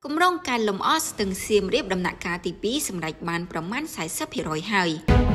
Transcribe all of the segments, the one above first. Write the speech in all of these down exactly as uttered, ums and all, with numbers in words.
គម្រោងការលំអស្ទឹងសៀមរាបដំណាក់កាលទីពីរសម្រេចបានប្រមាណสี่สิบ%ហើយ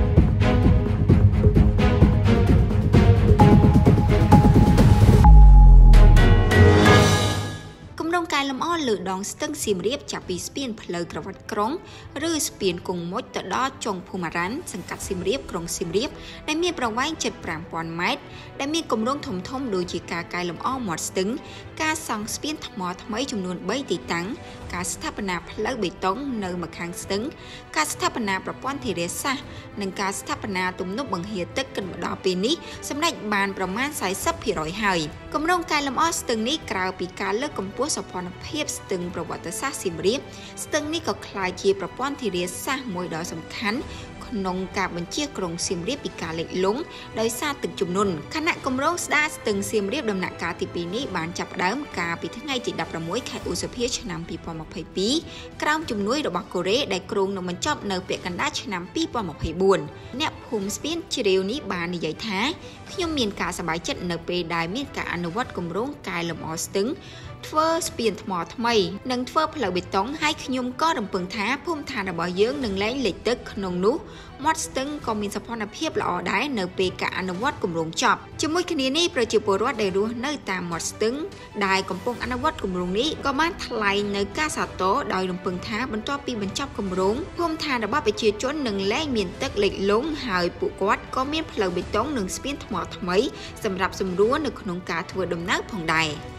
គម្រោងការលំអលើដងស្ទឹងសៀមរាបចាប់ពីស្ពានផ្លូវក្រវ៉ាត់ក្រុងឬស្ពានគង់មុចទៅដល់ចុងភូមិរ៉ាន់សង្កាត់សៀមរាបក្រុងសៀមរាបដែលមានប្រវែងជិតห้าพันម៉ែត្រដែលមានគម្រោងធំធំដូចជាការកែលម្អមាត់ស្ទឹងការសង់ស្ពានថ្មថ្មីចំនួនបីទីតាំងការស្ថាបនាផ្លូវបេតុងនៅម្ខាងស្ទឹងការស្ថាបនាប្រព័ន្ធធារាសាស្ត្រនិងការស្ថាបនាទំនប់បង្ហៀរទឹកគិតមកដល់ពេលនេះសម្រេចបានប្រមាណสี่สิบ%ហើយគម្រោងកែលម្អស្ទឹងនេះក្រៅពីការលើកកម្ពស់សោភ័ណភាពស្ទឹងប្រវត្តិសាស្ត្រសៀមរាបស្ទឹងនេះក៏ក្លាយជាប្រព័ន្ធធារាសាស្ត្រមួយដ៏សំខាន់ក្នុងការបញ្ជាក្រុងសៀមរាបពីការលិចលង់ដោយសារទឹកជំនន់គណៈគម្រោងស្ដារស្ទឹងសៀមរាបដំណាក់កាលទីពីរនេះបានចាប់ផ្ដើមកាលពីថ្ងៃទីដប់ប្រាំមួយខែឧសភាឆ្នាំពីរពាន់ម្ភៃពីរក្រោមជំនួយរបស់កូរ៉េដែលគ្រោងនឹងបញ្ចប់នៅពាក់កណ្ដាលឆ្នាំពីរពាន់ម្ភៃបួនអ្នកភូមិស្ពានជ្រាវនេះបាននិយាយថាខ្ញុំមានការសប្បាយចិត្តនៅពេលដែលមានការអនុវត្តគម្រោងកែលម្អស្ទឹងធ្វើស្ពានថ្មថ្មីនិងធ្វើផ្លូវបេតុងហើយខ្ញុំក៏រំពឹងថាភូមិឋានរបស់យើងនឹងលែងលិចទឹកក្នុងនោះមាត់ស្ទឹងក៏មានសោភ័ណភាពល្អដែរនៅពេលការអនុវត្តគម្រោងចប់ជាមួយគ្នានេះប្រជាពលរដ្ឋដែលរស់នៅតាមមាត់ស្ទឹងដែលកំពុងអនុវត្តគម្រោងនេះក៏បានថ្លែងនៅការសាទរដោយរំពឹងថាបន្ទាប់ពីបញ្ចប់គម្រោងភូមិឋានរបស់ប្រជាជននឹងលែងមានទឹកលិចលង់ហើយពួកគាត់ក៏មានផ្លូវបេតុងនិងស្ពានថ្មថ្មីសម្រាប់សម្រួលនៅក្នុងការធ្វើដំណើរផងដែរ